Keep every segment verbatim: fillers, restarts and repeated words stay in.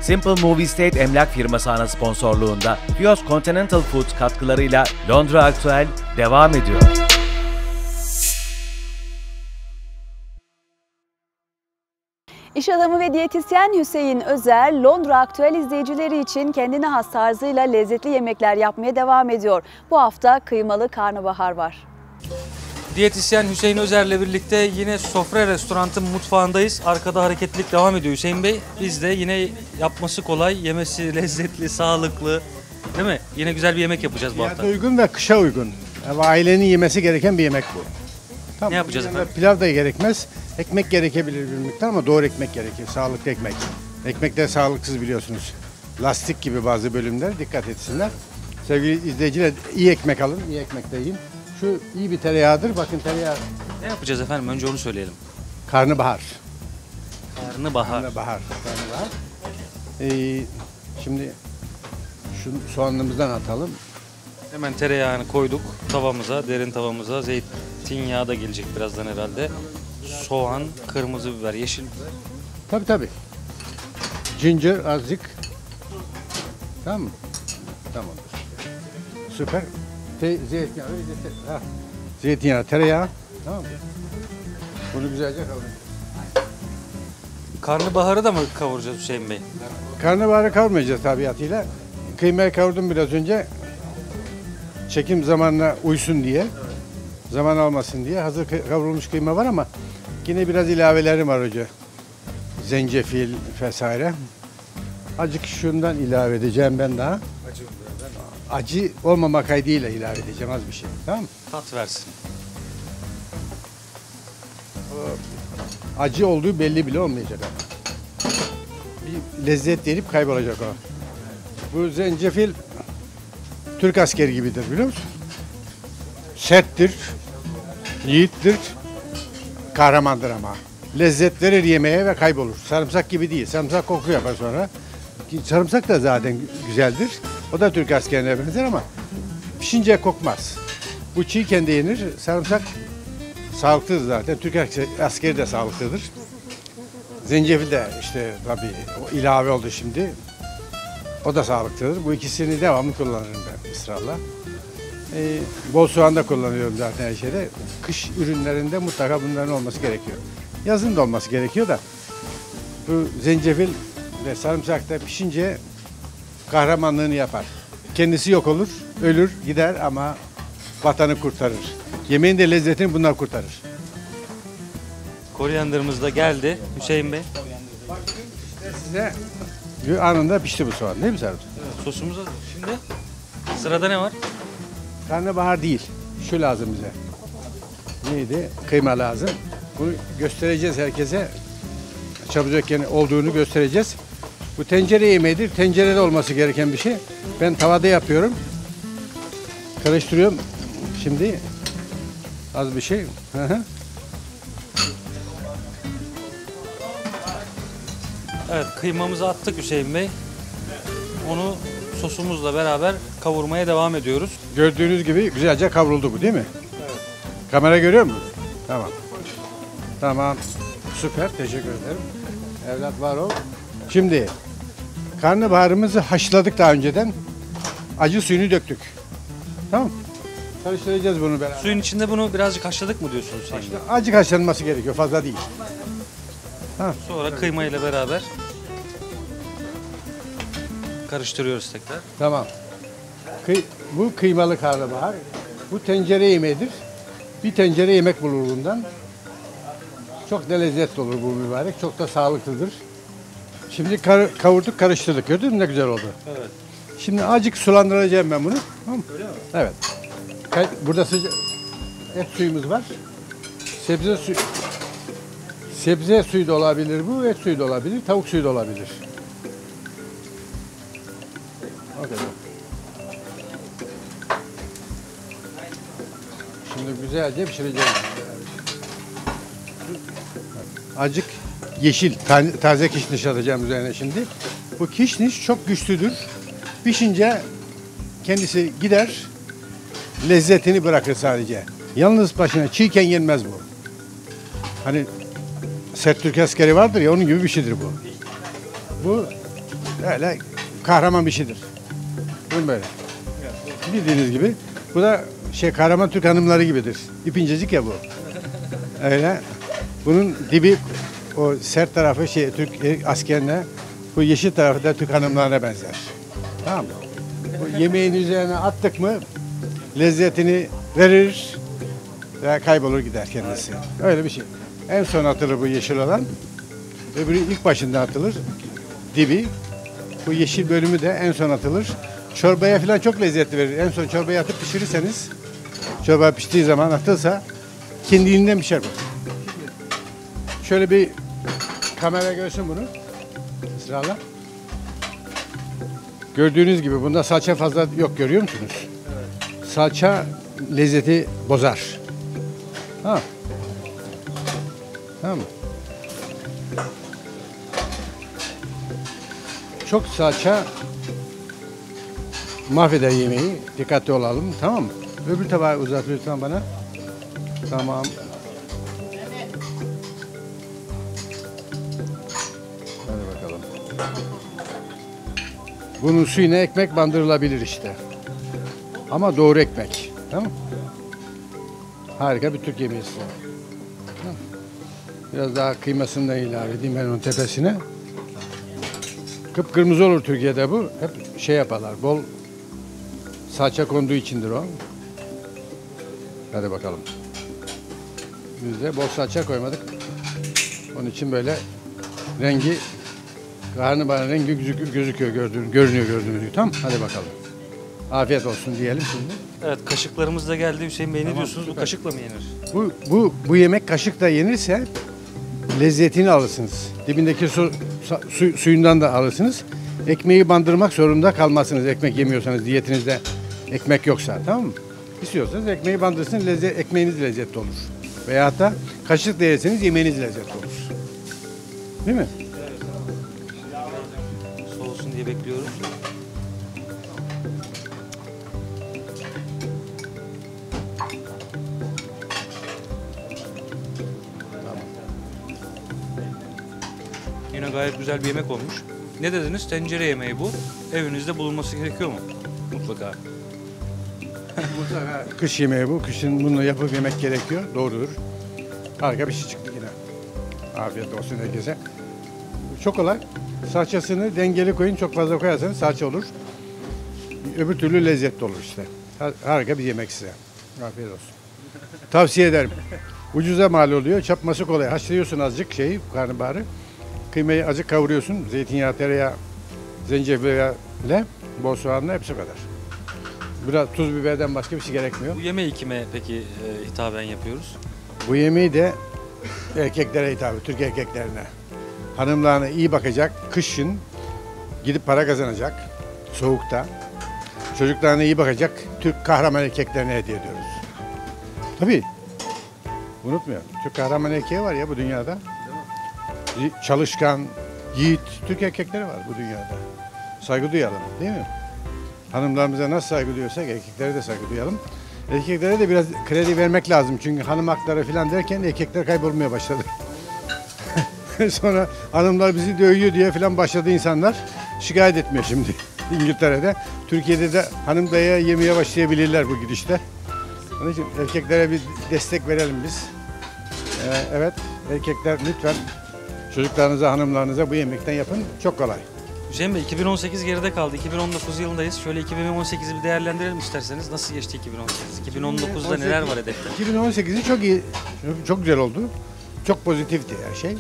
Simple Movie Estate emlak firması ana sponsorluğunda Fios Continental Foods katkılarıyla Londra Aktüel devam ediyor. İş adamı ve diyetisyen Hüseyin Özer, Londra Aktüel izleyicileri için kendine has tarzıyla lezzetli yemekler yapmaya devam ediyor. Bu hafta kıymalı karnabahar var. Diyetisyen Hüseyin Özer'le birlikte yine Sofra Restorant'ın mutfağındayız. Arkada hareketlilik devam ediyor Hüseyin Bey. Biz de yine yapması kolay, yemesi lezzetli, sağlıklı, değil mi? Yine güzel bir yemek yapacağız bu hafta. Fiyatı uygun ve kışa uygun. Yani ailenin yemesi gereken bir yemek bu. Tamam, ne yapacağız efendim? Pilav da gerekmez. Ekmek gerekebilir bir miktar ama doğru ekmek gerekir. Sağlıklı ekmek. Ekmek de sağlıksız biliyorsunuz. Lastik gibi bazı bölümler, dikkat etsinler. Sevgili izleyiciler, iyi ekmek alın, iyi ekmek de yiyin. Şu iyi bir tereyağıdır. Bakın tereyağı. Ne yapacağız efendim? Önce onu söyleyelim. Karnabahar. Karnabahar. Karnabahar. Karnabahar. Ee, şimdi şu soğanımızdan atalım. Hemen tereyağını koyduk tavamıza, derin tavamıza. Zeytinyağı da gelecek birazdan herhalde. Soğan, kırmızı biber, yeşil biber. Tabii tabii. Ginger azıcık. Tamam mı? Tamamdır. Süper. Te zeytinyağı, zeytinyağı, zeytinyağı, tereyağı. Tamam mı? Bunu güzelce kavurun. Karnabaharı da mı kavuracağız Hüseyin Bey? Karnabaharı kavurmayacağız tabiatıyla. Kıymayı kavurdum biraz önce. Çekim zamanına uysun diye. Zaman almasın diye. Hazır kavrulmuş kıyma var ama yine biraz ilavelerim var hoca. Zencefil vesaire. Azıcık şundan ilave edeceğim ben daha. Acı, Acı olmama kaydıyla ilave edeceğim az bir şey. Tamam mı? Tat versin. Acı olduğu belli bile olmayacak ama. Bir lezzet verip kaybolacak o. Bu zencefil Türk askeri gibidir biliyor musun? Serttir, yiğittir, kahramandır ama. Lezzet verir yemeğe ve kaybolur. Sarımsak gibi değil. Sarımsak koku yapar sonra. Sarımsak da zaten güzeldir. O da Türk askerine benzer ama pişince kokmaz. Bu çiğken de yenir. Sarımsak sağlıklıdır zaten. Türk askeri de sağlıklıdır. Zencefil de işte tabii o ilave oldu şimdi. O da sağlıklıdır. Bu ikisini devamlı kullanırım ben ısrarla. Ee, bol soğan da kullanıyorum zaten her şeyde. Kış ürünlerinde mutlaka bunların olması gerekiyor. Yazın da olması gerekiyor da bu zencefil ve sarımsak da pişince kahramanlığını yapar. Kendisi yok olur, ölür, gider ama vatanı kurtarır. Yemeğin de lezzetini bunlar kurtarır. Koryandarımız da geldi Hüseyin Bey. Size anında pişti bu soğan değil mi Serhat? Evet, sosumuz hazır. Şimdi sırada ne var? Karnabahar değil. Şu lazım bize. Neydi? Kıyma lazım. Bunu göstereceğiz herkese. Çabucak yani olduğunu göstereceğiz. Bu tencere yemeğidir. Tencerede olması gereken bir şey. Ben tavada yapıyorum. Karıştırıyorum. Şimdi az bir şey. Hı hı. Evet, kıymamızı attık Hüseyin Bey. Onu sosumuzla beraber kavurmaya devam ediyoruz. Gördüğünüz gibi güzelce kavruldu bu değil mi? Evet. Kamera görüyor mu? Tamam. Tamam. Süper. Teşekkür ederim. Evlat var ol. Şimdi karnabaharımızı haşladık daha önceden. Acı suyunu döktük. Tamam. Karıştıracağız bunu beraber. Suyun içinde bunu birazcık haşladık mı diyorsunuz Hüseyin Bey? Azıcık haşlanması gerekiyor. Fazla değil. Ha. Sonra kıyma ile beraber karıştırıyoruz tekrar. Tamam. Kıy bu kıymalı karnabahar. Bu tencere yemeğidir. Bir tencere yemek bulur bundan. Çok da lezzetli olur bu mübarek. Çok da sağlıklıdır. Şimdi kar kavurduk, karıştırdık. Gördün mü ne güzel oldu? Evet. Şimdi azıcık sulandıracağım ben bunu. Tamam mı? Öyle mi? Evet. Burada sıcak et suyumuz var. Sebze suyu. Sebze suyu da olabilir bu, et suyu da olabilir, tavuk suyu da olabilir. O kadar. Şimdi güzelce pişireceğim. Azıcık yeşil, taze kişniş atacağım üzerine şimdi. Bu kişniş çok güçlüdür. Pişince kendisi gider, lezzetini bırakır sadece. Yalnız başına çiğken yenmez bu. Hani sert Türk askeri vardır ya, onun gibi bir şeydir bu. Bu öyle kahraman bir şeydir. Buyurun böyle. Bildiğiniz gibi. Bu da şey kahraman Türk hanımları gibidir. İpincecik ya bu. Öyle. Bunun dibi o sert tarafı şey Türk askerine, bu yeşil tarafı da Türk hanımlarına benzer. Tamam mı? Bu yemeğin üzerine attık mı lezzetini verir ve kaybolur gider kendisi. Öyle bir şey. En son atılır bu yeşil olan. Öbürü ilk başında atılır. Dibi. Bu yeşil bölümü de en son atılır. Çorbaya falan çok lezzetli verir. En son çorbaya atıp pişirirseniz, çorba piştiği zaman atılsa kendiliğinden pişer bu. Şöyle bir kamera görsün bunu. Sırala. Gördüğünüz gibi bunda salça fazla yok, görüyor musunuz? Evet. Salça lezzeti bozar. Ha. Tamam mı? Çok salça mahveder yemeği. Dikkatli olalım, tamam mı? Öbür tabağı uzat lütfen bana. Tamam. Hadi bakalım. Bunun suyuna ekmek bandırılabilir işte. Ama doğru ekmek. Tamam mı? Harika bir Türk yemeği size. Biraz daha kıymasını da ilave edeyim ben onun tepesine. Kıpkırmızı olur Türkiye'de bu. Hep şey yaparlar. Bol salça konduğu içindir o. Hadi bakalım. Biz de bol salça koymadık. Onun için böyle rengi, karnabahar rengi gözüküyor, gözüküyor gördüğünüz, görünüyor gördüğünüz gibi. Tamam, hadi bakalım. Afiyet olsun diyelim şimdi. Evet, kaşıklarımız da geldi. Hüseyin Bey ne Tamam, diyorsunuz? süper. Bu kaşıkla mı yenir? Bu bu bu yemek kaşıkla yenirse lezzetini alırsınız. Dibindeki su, su, suyundan da alırsınız. Ekmeği bandırmak zorunda kalmazsınız. Ekmek yemiyorsanız, diyetinizde ekmek yoksa, tamam mı? İstiyorsanız ekmeği bandırsın, lezzet, ekmeğiniz lezzetli olur. Veyahut da kaşıkla yerseniz yemeğiniz lezzetli olur. Değil mi? Soğusun diye bekliyoruz. Yine gayet güzel bir yemek olmuş. Ne dediniz? Tencere yemeği bu. Evinizde bulunması gerekiyor mu? Mutlaka. Mutlaka kış yemeği bu. Kışın bunu yapıp yemek gerekiyor. Doğrudur. Harika bir şey çıktı yine. Afiyet olsun herkese. Çok kolay. Salçasını dengeli koyun. Çok fazla koyarsanız salça olur. Öbür türlü lezzetli olur işte. Harika bir yemek size. Afiyet olsun. Tavsiye ederim. Ucuza mal oluyor. Çapması kolay. Haşlıyorsun azıcık şeyi, karnabaharı. Kıymayı azıcık kavuruyorsun. Zeytinyağı, tereyağı, zencefille, bol soğanla, hepsi o kadar. Biraz tuz, biberden başka bir şey gerekmiyor. Bu yemeği kime peki e, hitaben yapıyoruz? Bu yemeği de erkeklere hitap, Türk erkeklerine. Hanımlarına iyi bakacak, kışın gidip para kazanacak, soğukta. Çocuklarına iyi bakacak, Türk kahraman erkeklerine hediye ediyoruz. Tabii, unutmayalım. Türk kahraman erkeği var ya bu dünyada. Çalışkan, yiğit, Türk erkekleri var bu dünyada. Saygı duyalım, değil mi? Hanımlarımıza nasıl saygı duyuyorsak erkeklere de saygı duyalım. Erkeklere de biraz kredi vermek lazım. Çünkü hanım hakları falan derken erkekler kaybolmaya başladı. Sonra hanımlar bizi dövüyor diye falan başladı insanlar. Şikayet etmiyor şimdi İngiltere'de. Türkiye'de de hanım dayağı yemeye başlayabilirler bu gidişte. Onun için erkeklere bir destek verelim biz. Ee, evet, erkekler lütfen çocuklarınıza, hanımlarınıza bu yemekten yapın. Çok kolay. Hüseyin Bey, iki bin on sekiz geride kaldı. iki bin on dokuz yılındayız. Şöyle iki bin on sekizi bir değerlendirelim isterseniz. Nasıl geçti iki bin on sekiz? iki bin on dokuzda neler var hedefte? iki bin on sekizi çok iyi, çok güzel oldu. Çok pozitifti her şey.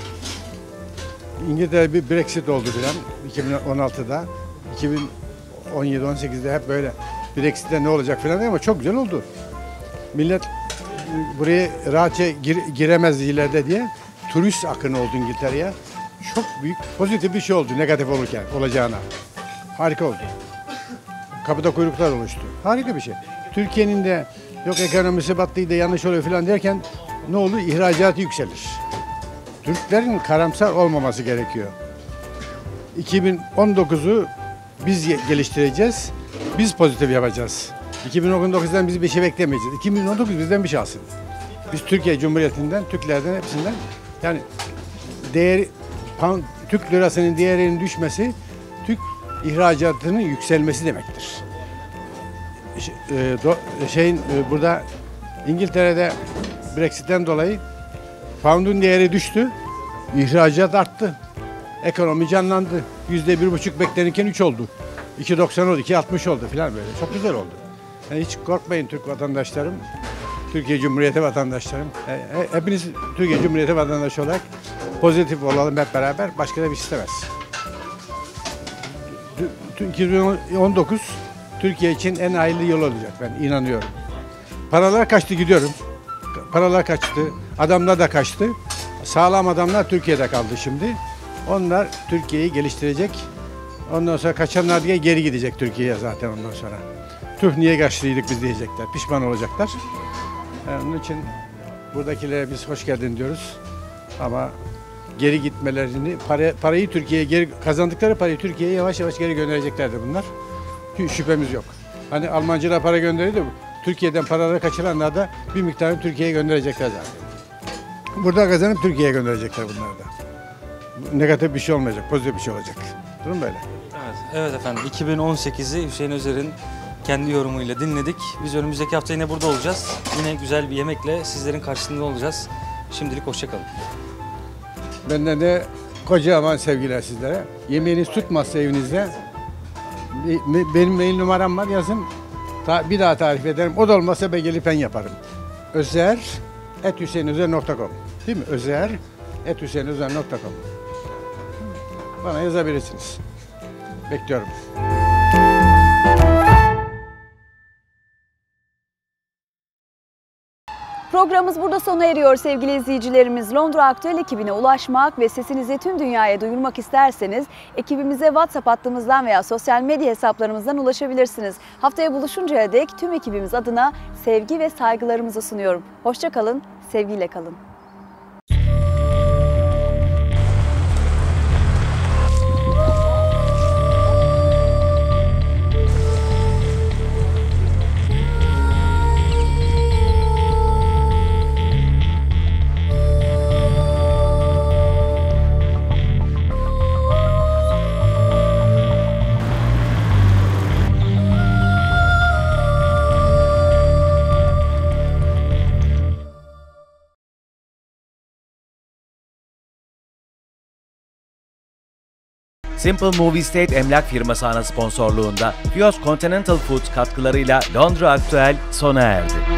İngiltere bir Brexit oldu filan iki bin on altıda. iki bin on yedi on sekizde hep böyle Brexit'te ne olacak filan ama çok güzel oldu. Millet buraya rahatça gir, giremez ileride diye turist akını oldu İngiltere'ye. Çok büyük pozitif bir şey oldu negatif olurken olacağına. Harika oldu. Kapıda kuyruklar oluştu. Harika bir şey. Türkiye'nin de yok ekonomisi battıydı yanlış oluyor falan derken ne olur? İhracatı yükselir. Türklerin karamsar olmaması gerekiyor. iki bin on dokuzu biz geliştireceğiz. Biz pozitif yapacağız. iki bin on dokuzdan biz bir şey beklemeyeceğiz. iki bin on dokuz bizden bir şey alsın. Biz Türkiye Cumhuriyeti'nden, Türklerden hepsinden yani değeri Türk lirasının değerinin düşmesi, Türk ihracatının yükselmesi demektir. Ş- e, do, şeyin e, burada İngiltere'de Brexit'ten dolayı pound'un değeri düştü, ihracat arttı, ekonomi canlandı. Yüzde bir buçuk beklenirken üç oldu. iki doksan oldu, iki altmış oldu falan böyle. Çok güzel oldu. Yani hiç korkmayın Türk vatandaşlarım, Türkiye Cumhuriyeti vatandaşlarım. Hepiniz Türkiye Cumhuriyeti vatandaşı olarak pozitif olalım hep beraber. Başka da bir şey istemez. iki bin on dokuz Türkiye için en hayırlı yıl olacak, ben inanıyorum. Paralar kaçtı, gidiyorum. Paralar kaçtı, adamlar da kaçtı. Sağlam adamlar Türkiye'de kaldı şimdi. Onlar Türkiye'yi geliştirecek. Ondan sonra kaçanlar diye geri gidecek Türkiye'ye zaten ondan sonra. Tüh niye kaçtıydık biz diyecekler, pişman olacaklar. Yani onun için buradakilere biz hoş geldin diyoruz. Ama geri gitmelerini, para, parayı Türkiye'ye geri kazandıkları parayı Türkiye'ye yavaş yavaş geri göndereceklerdir bunlar. Hiç şüphemiz yok. Hani Almancılar para gönderiyordu, Türkiye'den paraları kaçıranlar da bir miktarını Türkiye'ye gönderecekler zaten. Burada kazanıp Türkiye'ye gönderecekler bunlar da. Negatif bir şey olmayacak, pozitif bir şey olacak. Durum böyle. Evet, evet efendim. iki bin on sekizi Hüseyin Özer'in kendi yorumuyla dinledik. Biz önümüzdeki hafta yine burada olacağız. Yine güzel bir yemekle sizlerin karşısında olacağız. Şimdilik hoşça kalın. Benden de kocaman sevgiler sizlere. Yemeğiniz tutmazsa evinizde benim mail numaram var, yazın. Ta, bir daha tarif ederim. O da olmazsa ben gelip ben yaparım. Özer et hüseyinözer nokta com değil mi? Özer et hüseyinözer nokta com. Bana yazabilirsiniz. Bekliyorum. Programımız burada sona eriyor sevgili izleyicilerimiz. Londra Aktüel ekibine ulaşmak ve sesinizi tüm dünyaya duyurmak isterseniz ekibimize WhatsApp hattımızdan veya sosyal medya hesaplarımızdan ulaşabilirsiniz. Haftaya buluşuncaya dek tüm ekibimiz adına sevgi ve saygılarımızı sunuyorum. Hoşça kalın, sevgiyle kalın. Simple Movie Estate emlak firması ana sponsorluğunda Fios Continental Foods katkılarıyla Londra Aktüel sona erdi.